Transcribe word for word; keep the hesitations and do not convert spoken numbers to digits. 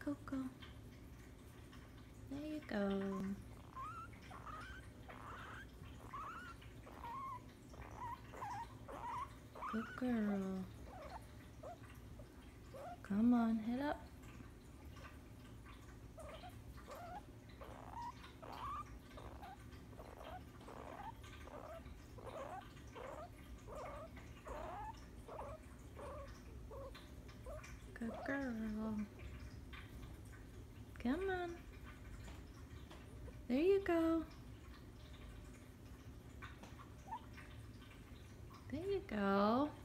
Coco. There you go. Good girl. Come on, head up. Good girl. Come on. There you go. There you go.